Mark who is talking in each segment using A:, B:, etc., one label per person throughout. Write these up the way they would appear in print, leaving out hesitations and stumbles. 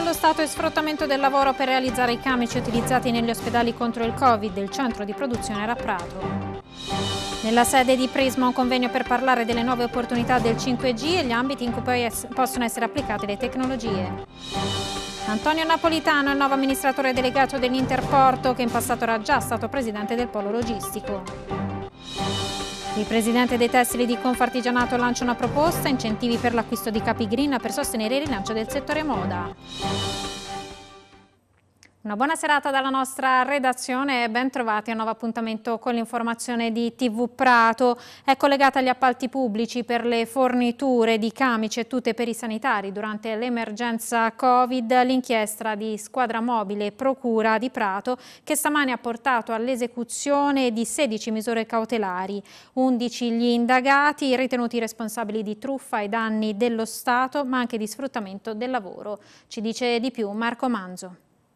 A: allo Stato e sfruttamento del lavoro per realizzare i camici utilizzati negli ospedali contro il Covid. Il centro di produzione era a Prato. Nella sede di Prisma un convegno per parlare delle nuove opportunità del 5G e gli ambiti in cui poi possono essere applicate le tecnologie. Antonio Napolitano è il nuovo amministratore delegato dell'Interporto, che in passato era già stato presidente del polo logistico. Il presidente dei tessili di Confartigianato lancia una proposta, incentivi per l'acquisto di capi green per sostenere il rilancio del settore moda. Una buona serata dalla nostra redazione e ben trovati a un nuovo appuntamento con l'informazione di TV Prato. È collegata agli appalti pubblici per le forniture di camici e tute per i sanitari durante l'emergenza Covid l'inchiesta di Squadra Mobile e Procura di Prato, che stamane ha portato all'esecuzione di 16 misure cautelari. 11 gli indagati ritenuti responsabili di truffa ai danni dello Stato, ma anche di sfruttamento del lavoro. Ci dice di più Marco Manzo.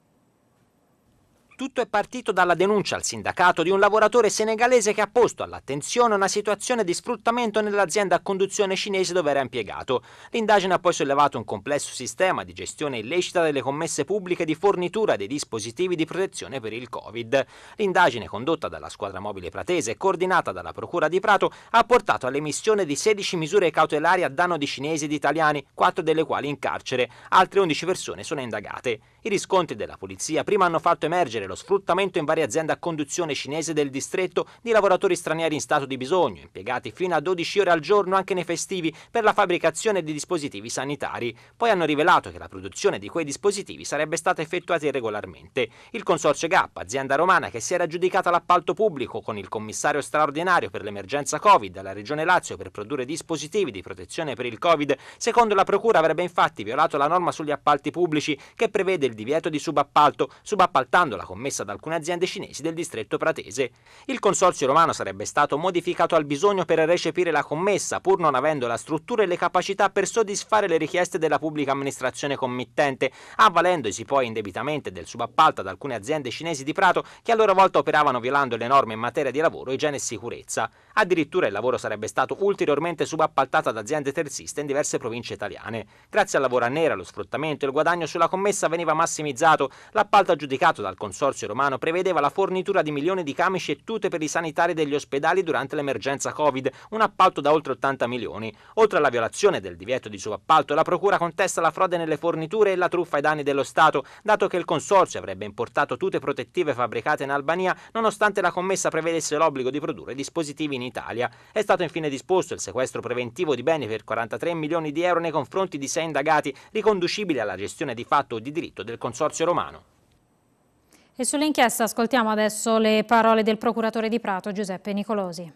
B: Tutto è partito dalla denuncia al sindacato di un lavoratore senegalese che ha posto all'attenzione una situazione di sfruttamento nell'azienda a conduzione cinese dove era impiegato. L'indagine ha poi sollevato un complesso sistema di gestione illecita delle commesse pubbliche di fornitura dei dispositivi di protezione per il Covid. L'indagine, condotta dalla Squadra Mobile Pratese e coordinata dalla Procura di Prato, ha portato all'emissione di 16 misure cautelari a danno di cinesi ed italiani, 4 delle quali in carcere. Altre 11 persone sono indagate. I riscontri della polizia prima hanno fatto emergere lo sfruttamento in varie aziende a conduzione cinese del distretto di lavoratori stranieri in stato di bisogno, impiegati fino a 12 ore al giorno anche nei festivi per la fabbricazione di dispositivi sanitari. Poi hanno rivelato che la produzione di quei dispositivi sarebbe stata effettuata irregolarmente. Il consorzio GAP, azienda romana che si era aggiudicata l'appalto pubblico con il commissario straordinario per l'emergenza Covid alla Regione Lazio per produrre dispositivi di protezione per il Covid, secondo la Procura avrebbe infatti violato la norma sugli appalti pubblici che prevede il divieto di subappalto, subappaltando la commessa ad alcune aziende cinesi del distretto pratese. Il consorzio romano sarebbe stato modificato al bisogno per recepire la commessa, pur non avendo la struttura e le capacità per soddisfare le richieste della pubblica amministrazione committente, avvalendosi poi indebitamente del subappalto ad alcune aziende cinesi di Prato che a loro volta operavano violando le norme in materia di lavoro, igiene e sicurezza. Addirittura il lavoro sarebbe stato ulteriormente subappaltato ad aziende terziste in diverse province italiane. Grazie al lavoro a nero, allo sfruttamento e il guadagno sulla commessa veniva massimizzato. L'appalto aggiudicato dal consorzio romano prevedeva la fornitura di milioni di camici e tute per i sanitari degli ospedali durante l'emergenza Covid, un appalto da oltre 80 milioni. Oltre alla violazione del divieto di subappalto, la Procura contesta la frode nelle forniture e la truffa ai danni dello Stato, dato che il consorzio avrebbe importato tute protettive fabbricate in Albania, nonostante la commessa prevedesse l'obbligo di produrre dispositivi in Italia. È stato infine disposto il sequestro preventivo di beni per 43 milioni di euro nei confronti di 6 indagati, riconducibili alla gestione di fatto o di diritto del consorzio romano.
A: E sull'inchiesta ascoltiamo adesso le parole del procuratore di Prato, Giuseppe Nicolosi.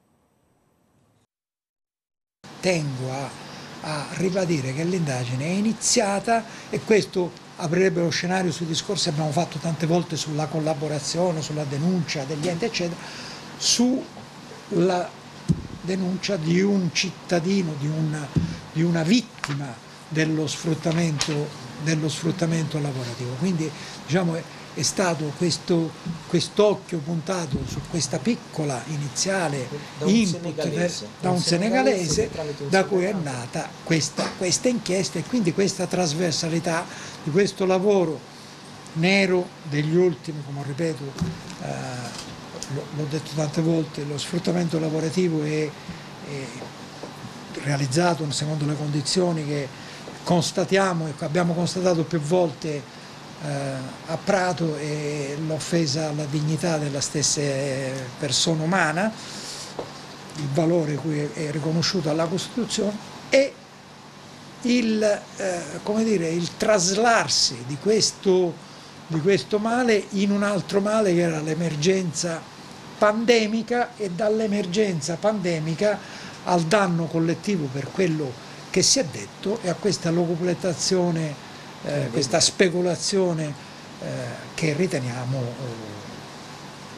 C: Tengo a ribadire che l'indagine è iniziata e questo aprirebbe lo scenario sui discorsi che abbiamo fatto tante volte sulla collaborazione, sulla denuncia degli enti, eccetera, sulla denuncia di un cittadino, di una vittima dello sfruttamento lavorativo. Quindi diciamo è stato quest'occhio puntato su questa piccola iniziale input da un senegalese da cui è nata questa inchiesta e quindi questa trasversalità di questo lavoro nero degli ultimi, come ripeto, l'ho detto tante volte, lo sfruttamento lavorativo è realizzato secondo le condizioni che constatiamo e abbiamo constatato più volte a Prato e l'offesa alla dignità della stessa persona umana, il valore cui è riconosciuto alla Costituzione e il traslarsi di questo male in un altro male che era l'emergenza pandemica e dall'emergenza pandemica al danno collettivo per quello che si è detto e a questa loguplettazione, questa speculazione che riteniamo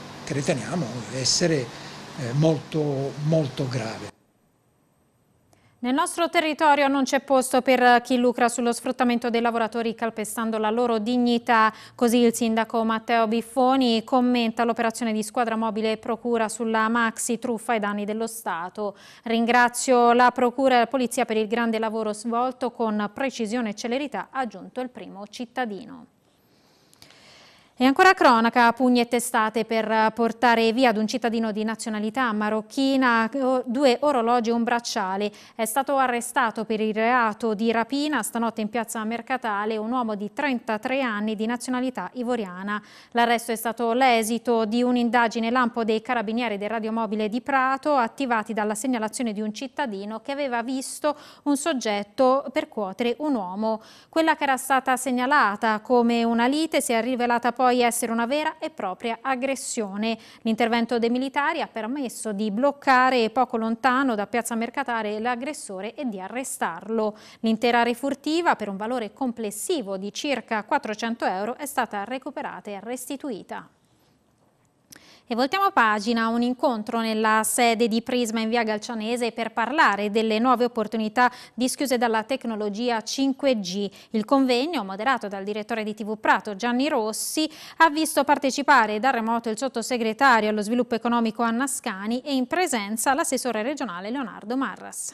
C: essere molto, molto grave.
A: Nel nostro territorio non c'è posto per chi lucra sullo sfruttamento dei lavoratori calpestando la loro dignità, così il sindaco Matteo Biffoni commenta l'operazione di Squadra Mobile e Procura sulla maxi truffa ai danni dello Stato. Ringrazio la Procura e la Polizia per il grande lavoro svolto con precisione e celerità, ha aggiunto il primo cittadino. E ancora cronaca, pugni e testate per portare via ad un cittadino di nazionalità marocchina 2 orologi e un bracciale. È stato arrestato per il reato di rapina stanotte in piazza Mercatale un uomo di 33 anni di nazionalità ivoriana. L'arresto è stato l'esito di un'indagine lampo dei carabinieri del radiomobile di Prato, attivati dalla segnalazione di un cittadino che aveva visto un soggetto percuotere un uomo. Quella che era stata segnalata come una lite si è rivelata poi essere una vera e propria aggressione. L'intervento dei militari ha permesso di bloccare poco lontano da piazza Mercatale l'aggressore e di arrestarlo. L'intera refurtiva, per un valore complessivo di circa 400 euro, è stata recuperata e restituita. E voltiamo pagina, un incontro nella sede di Prisma in via Galcianese per parlare delle nuove opportunità dischiuse dalla tecnologia 5G. Il convegno, moderato dal direttore di TV Prato Gianni Rossi, ha visto partecipare da remoto il sottosegretario allo sviluppo economico Anna Scani e in presenza l'assessore regionale Leonardo Marras.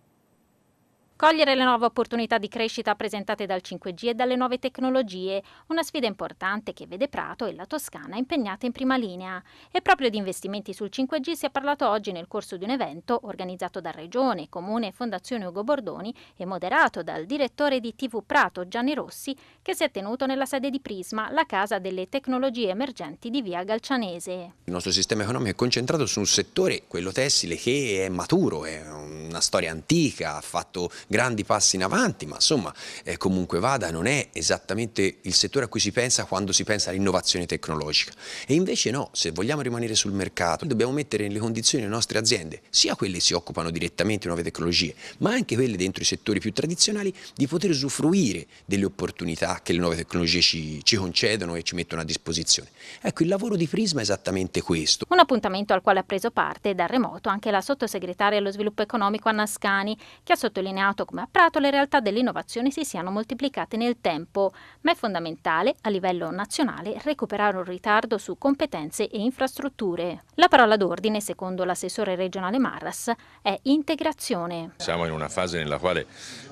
A: Cogliere le nuove opportunità di crescita presentate dal 5G e dalle nuove tecnologie, una sfida importante che vede Prato e la Toscana impegnate in prima linea. E proprio di investimenti sul 5G si è parlato oggi nel corso di un evento organizzato da Regione, Comune e Fondazione Ugo Bordoni e moderato dal direttore di TV Prato Gianni Rossi, che si è tenuto nella sede di Prisma, la casa delle tecnologie emergenti di via Galcianese.
D: Il nostro sistema economico è concentrato su un settore, quello tessile, che è maturo, è una storia antica, ha fatto grandi passi in avanti, ma insomma comunque vada non è esattamente il settore a cui si pensa quando si pensa all'innovazione tecnologica. E invece no, se vogliamo rimanere sul mercato dobbiamo mettere nelle condizioni le nostre aziende, sia quelle che si occupano direttamente di nuove tecnologie, ma anche quelle dentro i settori più tradizionali, di poter usufruire delle opportunità che le nuove tecnologie ci concedono e ci mettono a disposizione. Ecco, il lavoro di Prisma è esattamente questo.
A: Un appuntamento al quale ha preso parte da remoto anche la sottosegretaria allo sviluppo economico Anna Scani, che ha sottolineato come a Prato le realtà dell'innovazione si siano moltiplicate nel tempo, ma è fondamentale a livello nazionale recuperare un ritardo su competenze e infrastrutture. La parola d'ordine, secondo l'assessore regionale Marras, è integrazione.
E: Siamo in una fase nella quale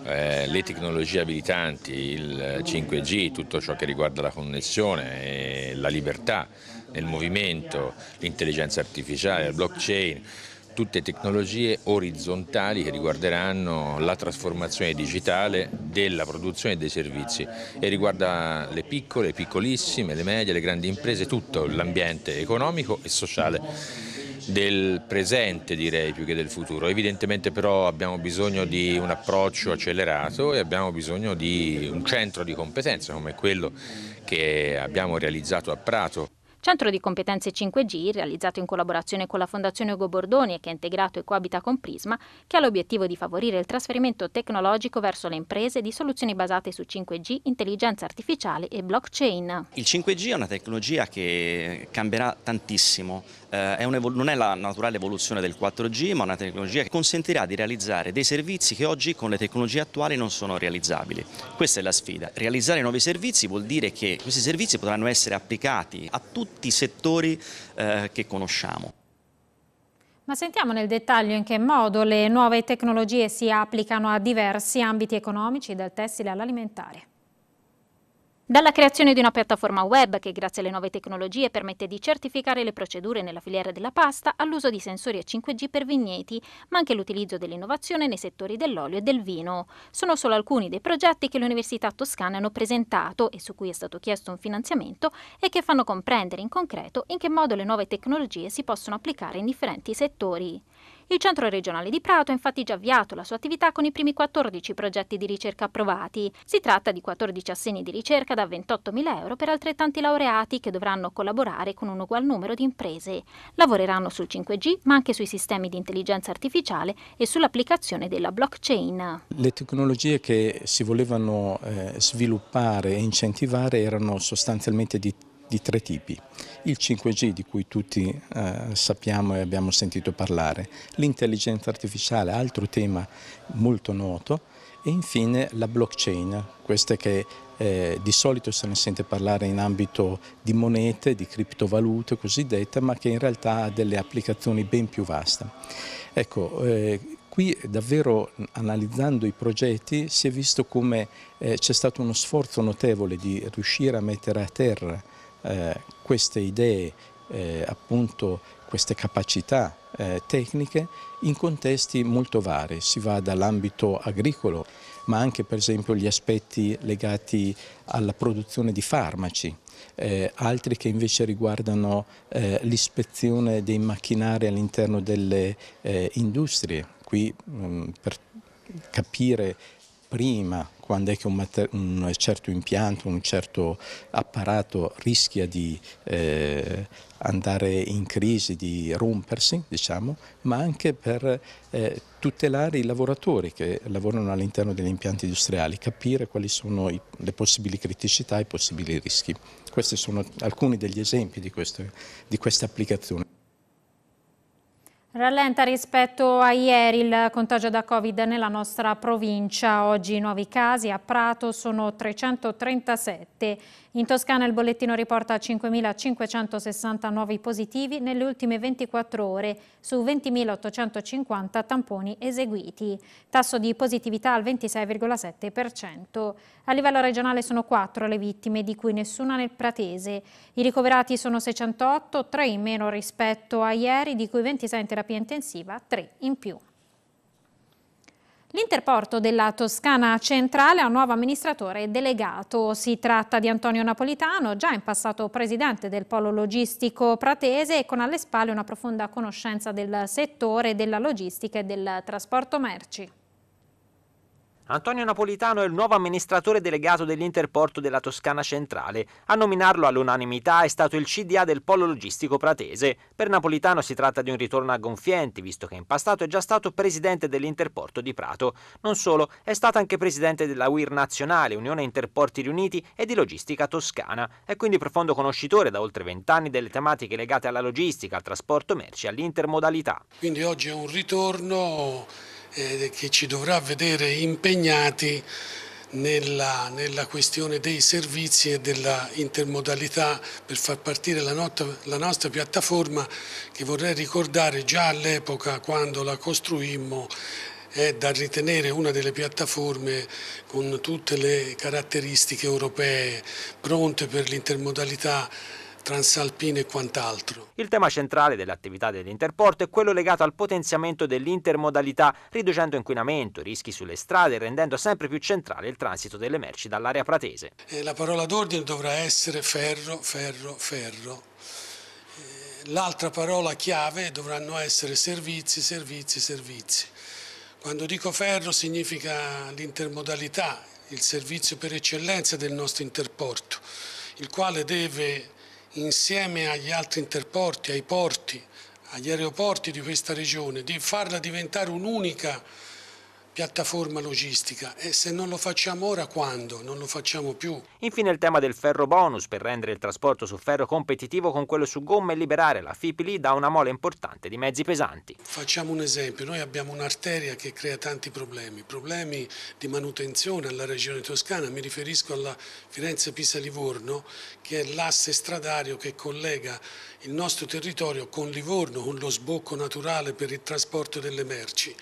E: le tecnologie abilitanti, il 5G, tutto ciò che riguarda la connessione e la libertà nel movimento, l'intelligenza artificiale, il blockchain, tutte tecnologie orizzontali che riguarderanno la trasformazione digitale della produzione e dei servizi e riguarda le piccole, piccolissime, le medie, le grandi imprese, tutto l'ambiente economico e sociale del presente, direi, più che del futuro. Evidentemente però abbiamo bisogno di un approccio accelerato e abbiamo bisogno di un centro di competenza come quello che abbiamo realizzato a Prato.
A: Centro di competenze 5G, realizzato in collaborazione con la Fondazione Ugo Bordoni e che è integrato e coabita con Prisma, che ha l'obiettivo di favorire il trasferimento tecnologico verso le imprese di soluzioni basate su 5G, intelligenza artificiale e blockchain.
F: Il 5G è una tecnologia che cambierà tantissimo, non è la naturale evoluzione del 4G, ma una tecnologia che consentirà di realizzare dei servizi che oggi con le tecnologie attuali non sono realizzabili. Questa è la sfida. Realizzare nuovi servizi vuol dire che questi servizi potranno essere applicati a tutti i settori che conosciamo.
A: Ma sentiamo nel dettaglio in che modo le nuove tecnologie si applicano a diversi ambiti economici, dal tessile all'alimentare. Dalla creazione di una piattaforma web che grazie alle nuove tecnologie permette di certificare le procedure nella filiera della pasta all'uso di sensori a 5G per vigneti, ma anche l'utilizzo dell'innovazione nei settori dell'olio e del vino. Sono solo alcuni dei progetti che le università toscane hanno presentato e su cui è stato chiesto un finanziamento e che fanno comprendere in concreto in che modo le nuove tecnologie si possono applicare in differenti settori. Il Centro regionale di Prato ha infatti già avviato la sua attività con i primi 14 progetti di ricerca approvati. Si tratta di 14 assegni di ricerca da 28.000 euro per altrettanti laureati che dovranno collaborare con un ugual numero di imprese. Lavoreranno sul 5G, ma anche sui sistemi di intelligenza artificiale e sull'applicazione della blockchain.
G: Le tecnologie che si volevano sviluppare e incentivare erano sostanzialmente di tre tipi. il 5G di cui tutti sappiamo e abbiamo sentito parlare, l'intelligenza artificiale, altro tema molto noto, e infine la blockchain, questa che di solito se ne sente parlare in ambito di monete, di criptovalute cosiddette, ma che in realtà ha delle applicazioni ben più vaste. Ecco, qui davvero analizzando i progetti si è visto come c'è stato uno sforzo notevole di riuscire a mettere a terra queste idee, appunto queste capacità tecniche in contesti molto vari. Si va dall'ambito agricolo, ma anche per esempio gli aspetti legati alla produzione di farmaci, altri che invece riguardano l'ispezione dei macchinari all'interno delle industrie. Qui per capire prima quando è che un certo impianto, un certo apparato rischia di andare in crisi, di rompersi, diciamo, ma anche per tutelare i lavoratori che lavorano all'interno degli impianti industriali, capire quali sono le possibili criticità e i possibili rischi. Questi sono alcuni degli esempi di queste applicazioni.
A: Rallenta rispetto a ieri il contagio da Covid nella nostra provincia. Oggi i nuovi casi a Prato sono 337. In Toscana il bollettino riporta 5.560 nuovi positivi nelle ultime 24 ore su 20.850 tamponi eseguiti. Tasso di positività al 26,7%. A livello regionale sono 4 le vittime, di cui nessuna nel Pratese. I ricoverati sono 608, 3 in meno rispetto a ieri, di cui 26 in terapia intensiva, 3 in più. L'Interporto della Toscana Centrale ha un nuovo amministratore delegato. Si tratta di Antonio Napolitano, già in passato presidente del Polo Logistico Pratese e con alle spalle una profonda conoscenza del settore della logistica e del trasporto merci.
B: Antonio Napolitano è il nuovo amministratore delegato dell'Interporto della Toscana Centrale. A nominarlo all'unanimità è stato il CDA del Polo Logistico Pratese. Per Napolitano si tratta di un ritorno a gonfienti, visto che in passato è già stato presidente dell'Interporto di Prato. Non solo, è stato anche presidente della UIR Nazionale, Unione Interporti Riuniti e di Logistica Toscana. È quindi profondo conoscitore da oltre 20 anni delle tematiche legate alla logistica, al trasporto merci e all'intermodalità.
H: Quindi oggi è un ritorno che ci dovrà vedere impegnati nella questione dei servizi e della intermodalità per far partire la nostra piattaforma, che vorrei ricordare già all'epoca quando la costruimmo è da ritenere una delle piattaforme con tutte le caratteristiche europee pronte per l'intermodalità transalpine e quant'altro.
B: Il tema centrale dell'attività dell'Interporto è quello legato al potenziamento dell'intermodalità, riducendo inquinamento, rischi sulle strade e rendendo sempre più centrale il transito delle merci dall'area pratese.
H: La parola d'ordine dovrà essere ferro, ferro, ferro. L'altra parola chiave dovranno essere servizi, servizi, servizi. Quando dico ferro significa l'intermodalità, il servizio per eccellenza del nostro Interporto, il quale deve, insieme agli altri interporti, ai porti, agli aeroporti di questa regione, di farla diventare un'unica piattaforma logistica, e se non lo facciamo ora, quando? Non lo facciamo più.
B: Infine il tema del ferro bonus per rendere il trasporto su ferro competitivo con quello su gomma e liberare la FIPLI da una mole importante di mezzi pesanti.
H: Facciamo un esempio, noi abbiamo un'arteria che crea tanti problemi di manutenzione alla regione toscana, mi riferisco alla Firenze-Pisa-Livorno, che è l'asse stradario che collega il nostro territorio con Livorno, con lo sbocco naturale per il trasporto delle merci.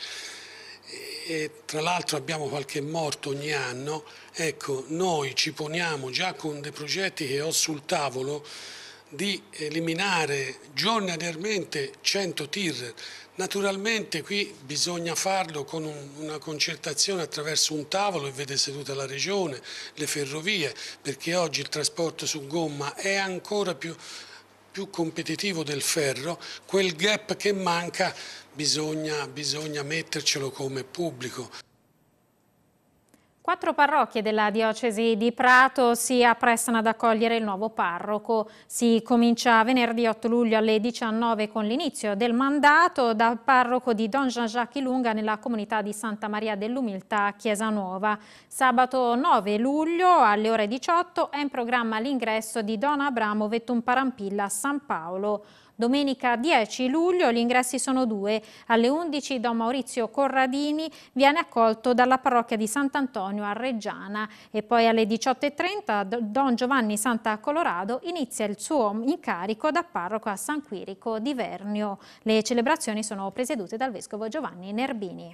H: E tra l'altro abbiamo qualche morto ogni anno. Ecco, noi ci poniamo già con dei progetti che ho sul tavolo di eliminare giornaliерmente 100 tir. Naturalmente qui bisogna farlo con una concertazione attraverso un tavolo e vede seduta la regione, le ferrovie, perché oggi il trasporto su gomma è ancora più competitivo del ferro. Quel gap che manca bisogna mettercelo come pubblico.
A: 4 parrocchie della diocesi di Prato si apprestano ad accogliere il nuovo parroco. Si comincia venerdì 8 luglio alle 19 con l'inizio del mandato dal parroco di Don Jean-Jacques Ilunga nella comunità di Santa Maria dell'Umiltà, Chiesa Nuova. Sabato 9 luglio alle ore 18 è in programma l'ingresso di Don Abramo Vettum Parampilla a San Paolo. Domenica 10 luglio gli ingressi sono 2. Alle 11 Don Maurizio Corradini viene accolto dalla parrocchia di Sant'Antonio a Reggiana e poi alle 18:30 Don Giovanni Santa Colorado inizia il suo incarico da parroco a San Quirico di Vernio. Le celebrazioni sono presiedute dal vescovo Giovanni Nerbini.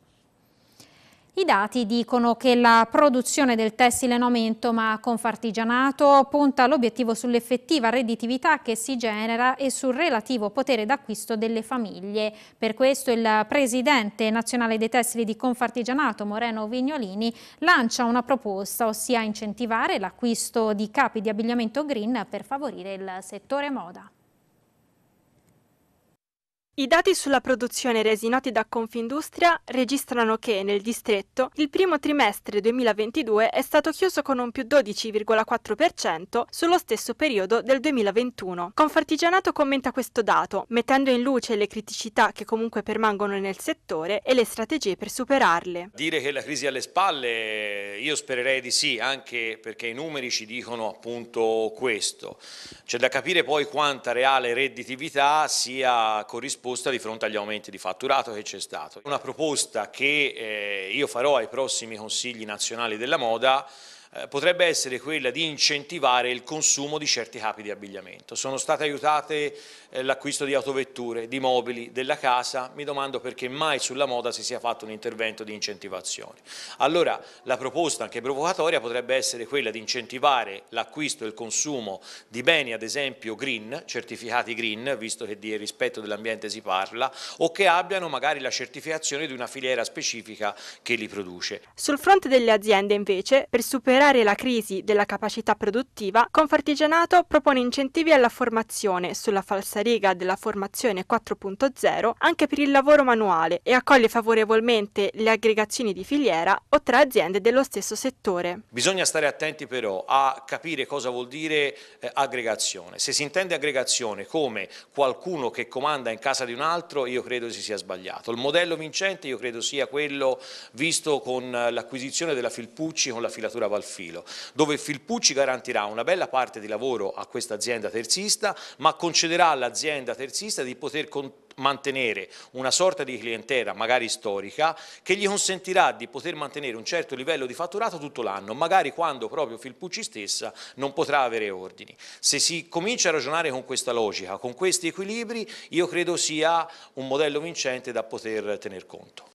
A: I dati dicono che la produzione del tessile in aumento, ma Confartigianato punta all'obiettivo sull'effettiva redditività che si genera e sul relativo potere d'acquisto delle famiglie. Per questo il presidente nazionale dei tessili di Confartigianato, Moreno Vignolini, lancia una proposta, ossia incentivare l'acquisto di capi di abbigliamento green per favorire il settore moda.
I: I dati sulla produzione resi noti da Confindustria registrano che nel distretto il primo trimestre 2022 è stato chiuso con un più 12,4% sullo stesso periodo del 2021. Confartigianato commenta questo dato, mettendo in luce le criticità che comunque permangono nel settore e le strategie per superarle.
J: Dire che la crisi è alle spalle, io spererei di sì, anche perché i numeri ci dicono appunto questo. C'è da capire poi quanta reale redditività sia corrisposta di fronte agli aumenti di fatturato che c'è stato. Una proposta che io farò ai prossimi consigli nazionali della moda potrebbe essere quella di incentivare il consumo di certi capi di abbigliamento. Sono state aiutate l'acquisto di autovetture, di mobili, della casa, mi domando perché mai sulla moda si sia fatto un intervento di incentivazione. Allora la proposta anche provocatoria potrebbe essere quella di incentivare l'acquisto e il consumo di beni ad esempio green, certificati green, visto che di rispetto dell'ambiente si parla, o che abbiano magari la certificazione di una filiera specifica che li produce.
I: Sul fronte delle aziende invece, per superare la crisi della capacità produttiva, Confartigianato propone incentivi alla formazione sulla falsariga della formazione 4.0 anche per il lavoro manuale e accoglie favorevolmente le aggregazioni di filiera o tra aziende dello stesso settore.
J: Bisogna stare attenti però a capire cosa vuol dire aggregazione. Se si intende aggregazione come qualcuno che comanda in casa di un altro, io credo si sia sbagliato. Il modello vincente io credo sia quello visto con l'acquisizione della Filpucci con la filatura Valfilo, dove Filpucci garantirà una bella parte di lavoro a questa azienda terzista, ma concederà all'azienda terzista di poter mantenere una sorta di clientela magari storica che gli consentirà di poter mantenere un certo livello di fatturato tutto l'anno, magari quando proprio Filpucci stessa non potrà avere ordini. Se si comincia a ragionare con questa logica, con questi equilibri, io credo sia un modello vincente da poter tener conto.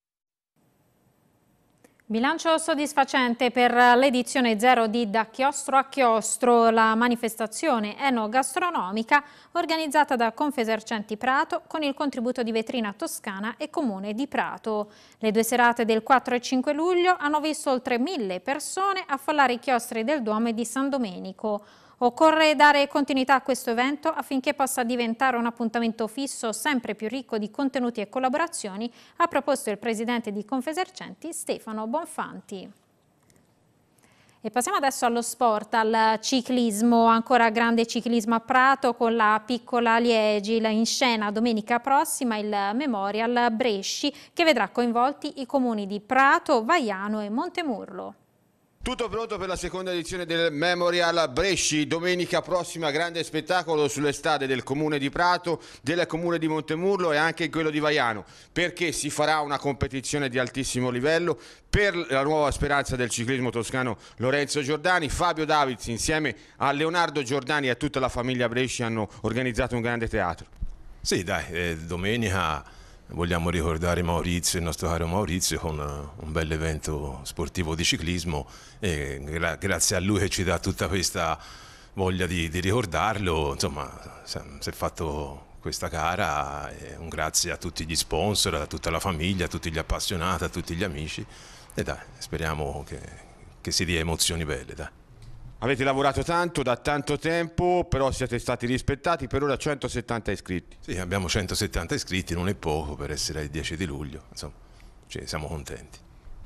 A: Bilancio soddisfacente per l'edizione 0 di Da Chiostro a Chiostro, la manifestazione enogastronomica organizzata da Confesercenti Prato con il contributo di Vetrina Toscana e Comune di Prato. Le 2 serate del 4 e 5 luglio hanno visto oltre 1000 persone affollare i chiostri del Duomo e di San Domenico. Occorre dare continuità a questo evento affinché possa diventare un appuntamento fisso sempre più ricco di contenuti e collaborazioni, ha proposto il presidente di Confesercenti Stefano Bonfanti. E passiamo adesso allo sport, al ciclismo, ancora grande ciclismo a Prato con la piccola Liegi, in scena domenica prossima il Memorial Bresci che vedrà coinvolti i comuni di Prato, Vaiano e Montemurlo.
K: Tutto pronto per la seconda edizione del Memorial Bresci, domenica prossima grande spettacolo sulle strade del comune di Prato, del comune di Montemurlo e anche quello di Vaiano, perché si farà una competizione di altissimo livello per la nuova speranza del ciclismo toscano Lorenzo Giordani. Fabio Davids insieme a Leonardo Giordani e a tutta la famiglia Bresci hanno organizzato un grande teatro.
L: Sì dai, domenica vogliamo ricordare Maurizio, il nostro caro Maurizio, con un bel evento sportivo di ciclismo e grazie a lui che ci dà tutta questa voglia di ricordarlo, insomma si è fatto questa gara e un grazie a tutti gli sponsor, a tutta la famiglia, a tutti gli appassionati, a tutti gli amici e dai, speriamo che si dia emozioni belle, dai.
K: Avete lavorato tanto, da tanto tempo, però siete stati rispettati, per ora 170 iscritti.
L: Sì, abbiamo 170 iscritti, non è poco per essere il 10 di luglio, insomma, siamo contenti.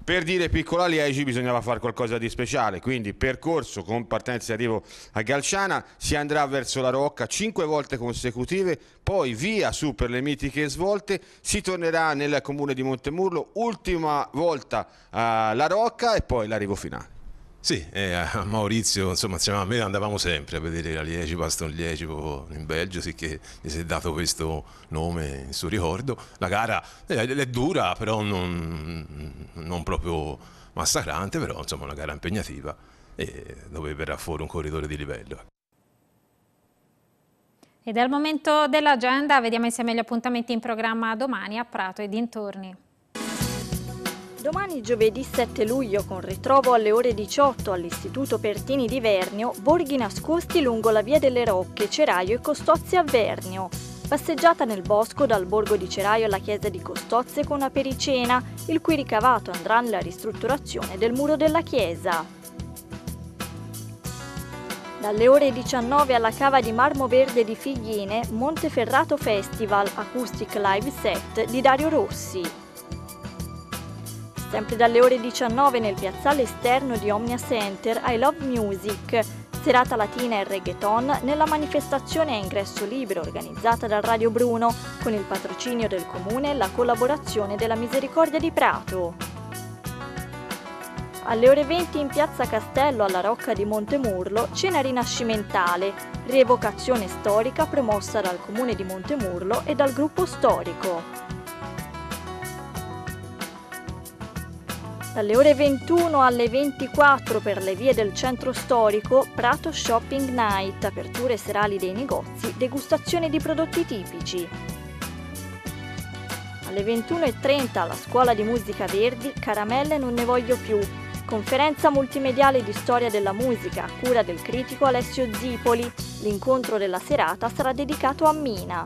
K: Per dire piccola Liegi bisognava fare qualcosa di speciale, quindi percorso con partenza e arrivo a Galciana, si andrà verso la Rocca 5 volte consecutive, poi via su per le mitiche svolte, si tornerà nel comune di Montemurlo, ultima volta la Rocca e poi l'arrivo finale.
L: Sì, a Maurizio, insomma, a me andavamo sempre a vedere la Liegi, Baston Liegi in Belgio, sì che gli si è dato questo nome in suo ricordo. La gara è dura, però non proprio massacrante, però insomma una gara impegnativa e dove verrà fuori un corridore di livello.
A: Ed è il momento dell'agenda, vediamo insieme gli appuntamenti in programma domani a Prato e dintorni.
M: Domani giovedì 7 luglio con ritrovo alle ore 18 all'Istituto Pertini di Vernio, borghi nascosti lungo la via delle Rocche, Ceraio e Costozze a Vernio. Passeggiata nel bosco dal borgo di Ceraio alla chiesa di Costozze con una pericena, il cui ricavato andrà nella ristrutturazione del muro della chiesa. Dalle ore 19 alla cava di Marmo Verde di Figline, Monteferrato Festival Acoustic Live Set di Dario Rossi. Sempre dalle ore 19 nel piazzale esterno di Omnia Center I Love Music, serata latina e reggaeton nella manifestazione a ingresso libero organizzata dal Radio Bruno con il patrocinio del Comune e la collaborazione della Misericordia di Prato. Alle ore 20 in piazza Castello alla Rocca di Montemurlo, cena rinascimentale, rievocazione storica promossa dal Comune di Montemurlo e dal gruppo storico. Dalle ore 21 alle 24 per le vie del centro storico, Prato Shopping Night, aperture serali dei negozi, degustazione di prodotti tipici. Alle 21:30 alla Scuola di Musica Verdi, Caramelle non ne voglio più, conferenza multimediale di storia della musica a cura del critico Alessio Zipoli. L'incontro della serata sarà dedicato a Mina.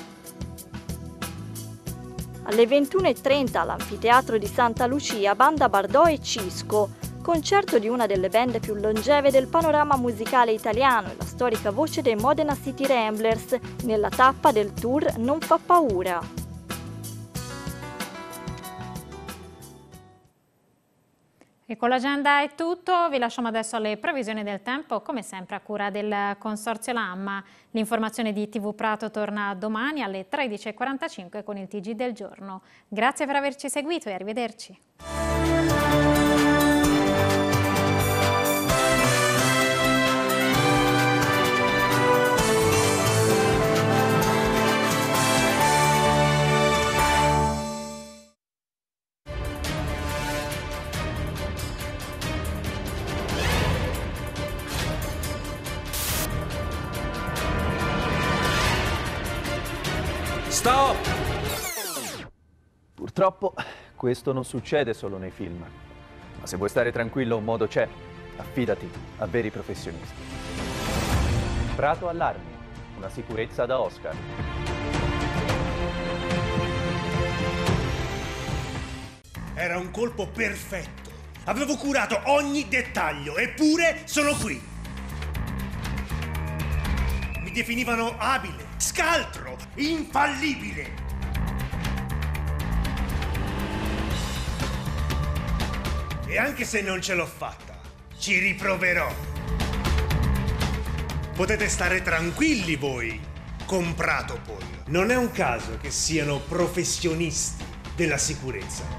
M: Alle 21:30 all'Anfiteatro di Santa Lucia, Banda Bardò e Cisco, concerto di una delle band più longeve del panorama musicale italiano e la storica voce dei Modena City Ramblers nella tappa del tour Non fa paura.
A: E con l'agenda è tutto, vi lasciamo adesso alle previsioni del tempo, come sempre a cura del Consorzio Lamma. L'informazione di TV Prato torna domani alle 13:45 con il TG del giorno. Grazie per averci seguito e arrivederci.
N: Stop! Purtroppo questo non succede solo nei film, ma se vuoi stare tranquillo un modo c'è, affidati a veri professionisti. Prato Allarmi, una sicurezza da Oscar.
O: Era un colpo perfetto, avevo curato ogni dettaglio, eppure sono qui. Mi definivano abile, scaltro, infallibile. E anche se non ce l'ho fatta, ci riproverò. Potete stare tranquilli voi, con Pratopol. Non è un caso che siano professionisti della sicurezza.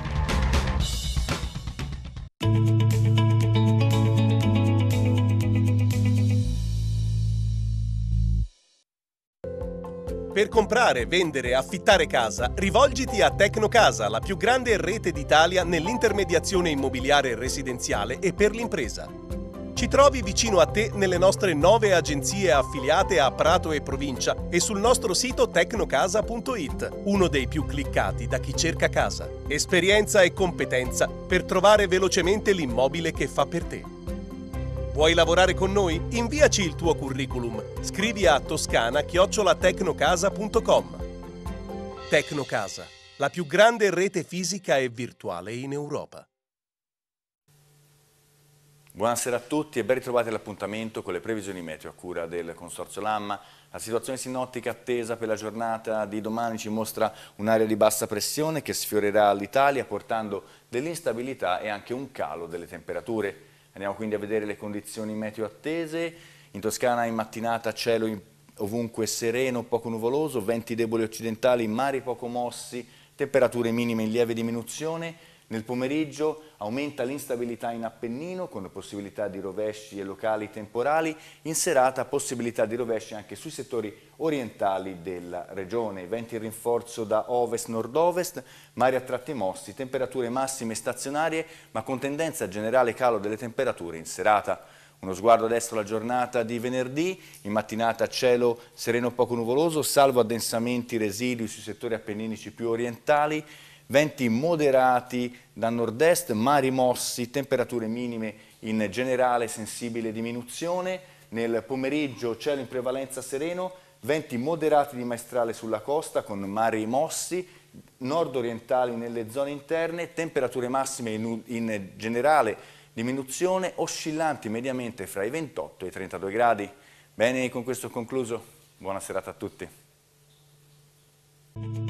P: Per comprare, vendere e affittare casa, rivolgiti a Tecnocasa, la più grande rete d'Italia nell'intermediazione immobiliare residenziale e per l'impresa. Ci trovi vicino a te nelle nostre 9 agenzie affiliate a Prato e provincia e sul nostro sito tecnocasa.it, uno dei più cliccati da chi cerca casa. Esperienza e competenza per trovare velocemente l'immobile che fa per te. Vuoi lavorare con noi? Inviaci il tuo curriculum. Scrivi a toscana@tecnocasa.com. Tecnocasa, la più grande rete fisica e virtuale in Europa.
Q: Buonasera a tutti e ben ritrovati all'appuntamento con le previsioni meteo a cura del Consorzio Lamma. La situazione sinottica attesa per la giornata di domani ci mostra un'area di bassa pressione che sfiorerà l'Italia portando dell'instabilità e anche un calo delle temperature. Andiamo quindi a vedere le condizioni meteo attese. In Toscana in mattinata cielo ovunque sereno, poco nuvoloso, venti deboli occidentali, mari poco mossi, temperature minime in lieve diminuzione. Nel pomeriggio aumenta l'instabilità in Appennino con possibilità di rovesci e locali temporali. In serata possibilità di rovesci anche sui settori orientali della regione. Venti in rinforzo da ovest-nord-ovest, mari a tratti mossi, temperature massime stazionarie ma con tendenza generale calo delle temperature in serata. Uno sguardo adesso alla giornata di venerdì, in mattinata cielo sereno poco nuvoloso, salvo addensamenti residui sui settori appenninici più orientali, venti moderati da nord-est, mari mossi, temperature minime in generale sensibile diminuzione. Nel pomeriggio cielo in prevalenza sereno, venti moderati di maestrale sulla costa con mari mossi, nord-orientali nelle zone interne, temperature massime in generale diminuzione, oscillanti mediamente fra i 28 e i 32 gradi. Bene, con questo ho concluso. Buona serata a tutti.